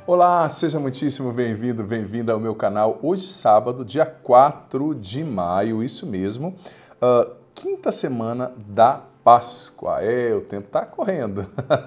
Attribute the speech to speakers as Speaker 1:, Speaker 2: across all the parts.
Speaker 1: Olá, seja muitíssimo bem-vindo, bem-vinda ao meu canal. Hoje, sábado, dia 4 de maio, isso mesmo, quinta semana da Páscoa. O tempo está correndo.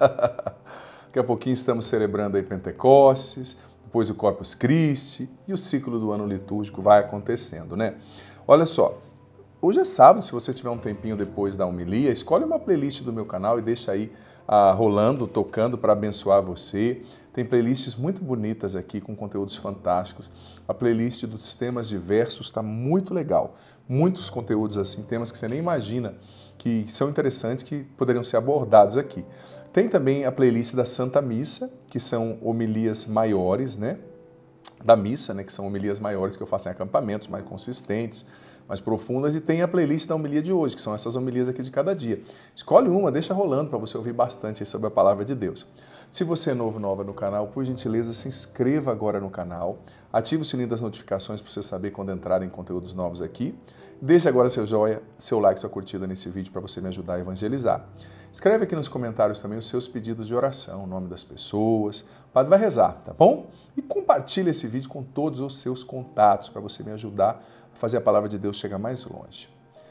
Speaker 1: Daqui a pouquinho estamos celebrando aí Pentecostes, depois o Corpus Christi e o ciclo do ano litúrgico vai acontecendo, né? Olha só, hoje é sábado, se você tiver um tempinho depois da homilia, escolhe uma playlist do meu canal e deixa aí rolando, tocando para abençoar você. Tem playlists muito bonitas aqui com conteúdos fantásticos. A playlist dos temas diversos está muito legal. Muitos conteúdos assim, temas que você nem imagina que são interessantes, que poderiam ser abordados aqui. Tem também a playlist da Santa Missa, que são homilias maiores, né? Da missa, né? Que são homilias maiores que eu faço em acampamentos mais consistentes, mais profundas, e tem a playlist da homilia de hoje, que são essas homilias aqui de cada dia. Escolhe uma, deixa rolando para você ouvir bastante sobre a palavra de Deus. Se você é novo, nova no canal, por gentileza, se inscreva agora no canal, ative o sininho das notificações para você saber quando entrarem conteúdos novos aqui. Deixe agora seu joinha, seu like, sua curtida nesse vídeo para você me ajudar a evangelizar. Escreve aqui nos comentários também os seus pedidos de oração, o nome das pessoas. O padre vai rezar, tá bom? E compartilhe esse vídeo com todos os seus contatos para você me ajudar a fazer a palavra de Deus chegar mais longe.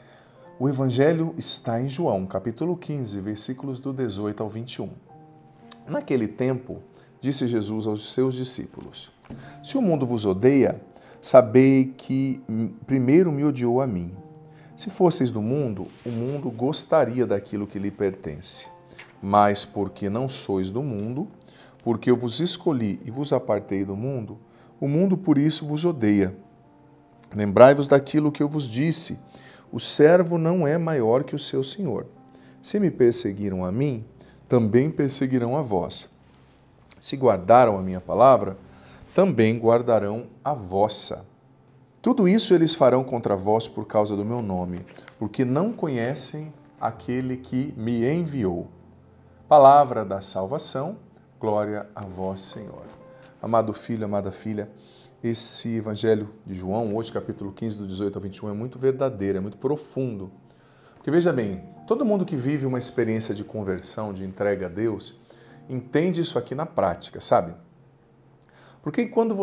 Speaker 1: O Evangelho está em João, capítulo 15, versículos do 18 ao 21. Naquele tempo, disse Jesus aos seus discípulos: Se o mundo vos odeia, sabei que primeiro me odiou a mim. Se fosseis do mundo, o mundo gostaria daquilo que lhe pertence. Mas porque não sois do mundo, porque eu vos escolhi e vos apartei do mundo, o mundo por isso vos odeia. Lembrai-vos daquilo que eu vos disse: o servo não é maior que o seu senhor. Se me perseguiram a mim, também perseguirão a vós. Se guardaram a minha palavra, também guardarão a vossa. Tudo isso eles farão contra vós por causa do meu nome, porque não conhecem aquele que me enviou. Palavra da salvação, glória a vós, Senhor. Amado filho, amada filha, esse Evangelho de João, hoje capítulo 15, do 18 ao 21, é muito verdadeiro, é muito profundo. Porque veja bem, todo mundo que vive uma experiência de conversão, de entrega a Deus, entende isso aqui na prática, sabe? Porque enquanto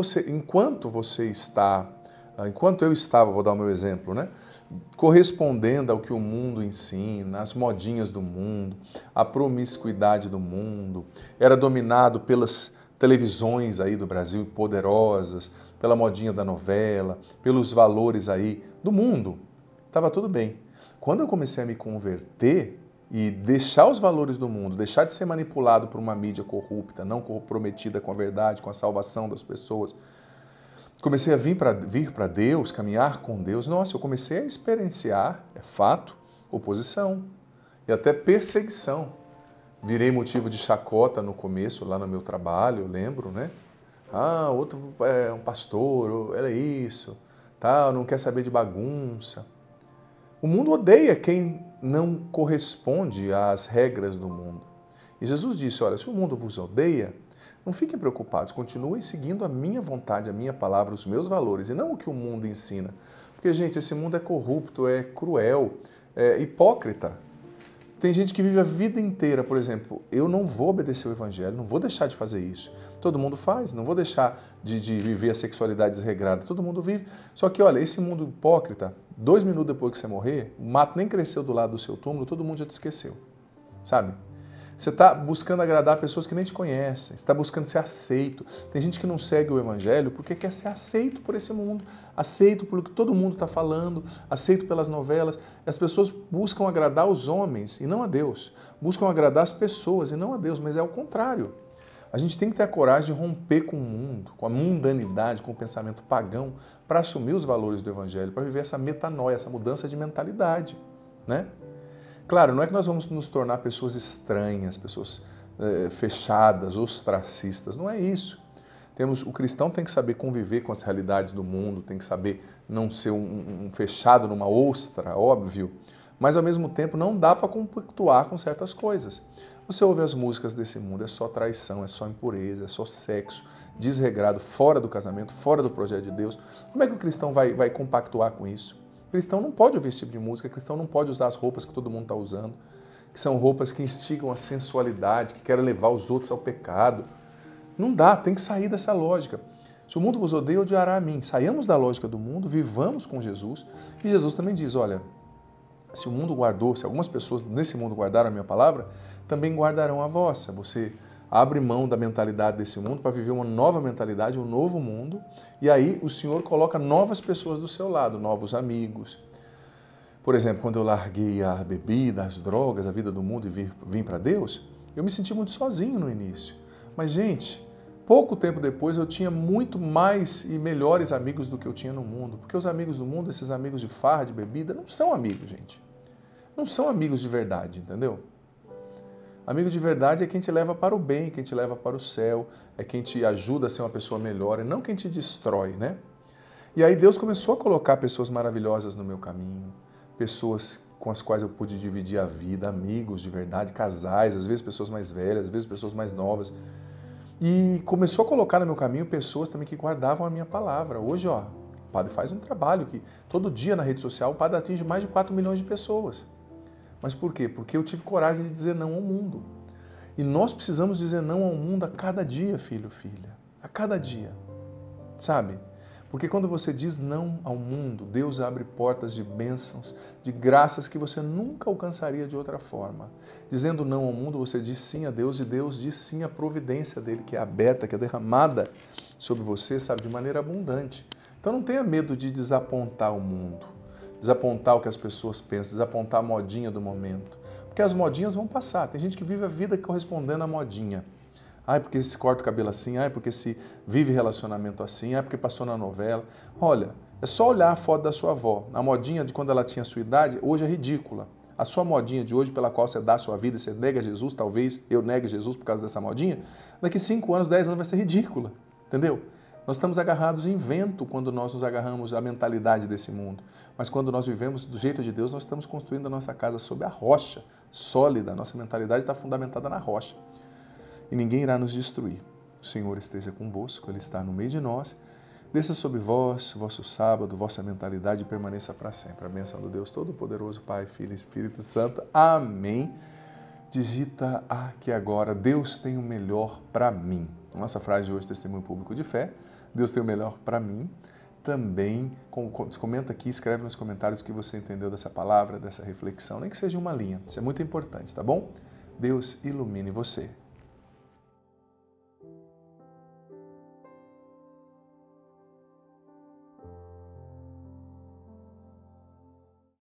Speaker 1: eu estava, vou dar o meu exemplo, né? Correspondendo ao que o mundo ensina, as modinhas do mundo, a promiscuidade do mundo, era dominado pelas televisões aí do Brasil poderosas, pela modinha da novela, pelos valores aí do mundo, estava tudo bem. Quando eu comecei a me converter e deixar os valores do mundo, deixar de ser manipulado por uma mídia corrupta, não comprometida com a verdade, com a salvação das pessoas, comecei a vir para Deus, caminhar com Deus, nossa, eu comecei a experienciar, é fato, oposição e até perseguição. Virei motivo de chacota no começo, lá no meu trabalho, eu lembro, né? Outro é um pastor, é isso, não quer saber de bagunça. O mundo odeia quem não corresponde às regras do mundo. E Jesus disse, olha, se o mundo vos odeia, não fiquem preocupados, continuem seguindo a minha vontade, a minha palavra, os meus valores, e não o que o mundo ensina. Porque, gente, esse mundo é corrupto, é cruel, é hipócrita. Tem gente que vive a vida inteira, por exemplo, eu não vou obedecer o Evangelho, não vou deixar de fazer isso. Todo mundo faz, não vou deixar de viver a sexualidade desregrada, todo mundo vive. Só que, olha, esse mundo hipócrita, 2 minutos depois que você morrer, o mato nem cresceu do lado do seu túmulo, todo mundo já te esqueceu, sabe? Você está buscando agradar pessoas que nem te conhecem, você está buscando ser aceito. Tem gente que não segue o Evangelho porque quer ser aceito por esse mundo, aceito pelo que todo mundo está falando, aceito pelas novelas. E as pessoas buscam agradar os homens e não a Deus. Buscam agradar as pessoas e não a Deus, mas é o contrário. A gente tem que ter a coragem de romper com o mundo, com a mundanidade, com o pensamento pagão, para assumir os valores do Evangelho, para viver essa metanoia, essa mudança de mentalidade, né? Claro, não é que nós vamos nos tornar pessoas estranhas, pessoas fechadas, ostracistas, não é isso. O cristão tem que saber conviver com as realidades do mundo, tem que saber não ser um fechado numa ostra, óbvio, mas ao mesmo tempo não dá para compactuar com certas coisas. Você ouve as músicas desse mundo, é só traição, é só impureza, é só sexo, desregrado, fora do casamento, fora do projeto de Deus. Como é que o cristão vai compactuar com isso? O cristão não pode ouvir esse tipo de música, o cristão não pode usar as roupas que todo mundo está usando, que são roupas que instigam a sensualidade, que querem levar os outros ao pecado. Não dá, tem que sair dessa lógica. Se o mundo vos odeia, odiará a mim. Saiamos da lógica do mundo, vivamos com Jesus. E Jesus também diz, olha, se o mundo guardou, se algumas pessoas nesse mundo guardaram a minha palavra, também guardarão a vossa. Você abre mão da mentalidade desse mundo para viver uma nova mentalidade, um novo mundo. E aí o Senhor coloca novas pessoas do seu lado, novos amigos. Por exemplo, quando eu larguei a bebida, as drogas, a vida do mundo e vim para Deus, eu me senti muito sozinho no início. Mas, gente, pouco tempo depois eu tinha muito mais e melhores amigos do que eu tinha no mundo. Porque os amigos do mundo, esses amigos de farra, de bebida, não são amigos, gente. Não são amigos de verdade, entendeu? Amigo de verdade é quem te leva para o bem, quem te leva para o céu, é quem te ajuda a ser uma pessoa melhor e não quem te destrói, né? E aí Deus começou a colocar pessoas maravilhosas no meu caminho, pessoas com as quais eu pude dividir a vida, amigos de verdade, casais, às vezes pessoas mais velhas, às vezes pessoas mais novas. E começou a colocar no meu caminho pessoas também que guardavam a minha palavra. Hoje, ó, o padre faz um trabalho que todo dia na rede social o padre atinge mais de 4 milhões de pessoas. Mas por quê? Porque eu tive coragem de dizer não ao mundo. E nós precisamos dizer não ao mundo a cada dia, filho, filha. A cada dia. Sabe? Porque quando você diz não ao mundo, Deus abre portas de bênçãos, de graças que você nunca alcançaria de outra forma. Dizendo não ao mundo, você diz sim a Deus e Deus diz sim à providência dele, que é aberta, que é derramada sobre você, sabe, de maneira abundante. Então não tenha medo de desapontar o mundo, desapontar o que as pessoas pensam, desapontar a modinha do momento. Porque as modinhas vão passar. Tem gente que vive a vida correspondendo à modinha. Ai, porque se corta o cabelo assim, ai, porque se vive relacionamento assim, ai, porque passou na novela. Olha, é só olhar a foto da sua avó. A modinha de quando ela tinha a sua idade, hoje é ridícula. A sua modinha de hoje, pela qual você dá a sua vida, você nega Jesus, talvez eu negue Jesus por causa dessa modinha, daqui 5 anos, 10 anos vai ser ridícula, entendeu? Nós estamos agarrados em vento quando nós nos agarramos à mentalidade desse mundo. Mas quando nós vivemos do jeito de Deus, nós estamos construindo a nossa casa sob a rocha sólida. A nossa mentalidade está fundamentada na rocha. E ninguém irá nos destruir. O Senhor esteja convosco, Ele está no meio de nós. Desça sobre vós, vosso sábado, vossa mentalidade e permaneça para sempre. A bênção do Deus Todo-Poderoso, Pai, Filho e Espírito Santo. Amém. Digita aqui agora, Deus tem o melhor para mim. Nossa frase de hoje, testemunho público de fé. Deus tem o melhor para mim. Também comenta aqui, escreve nos comentários o que você entendeu dessa palavra, dessa reflexão, nem que seja uma linha. Isso é muito importante, tá bom? Deus ilumine você.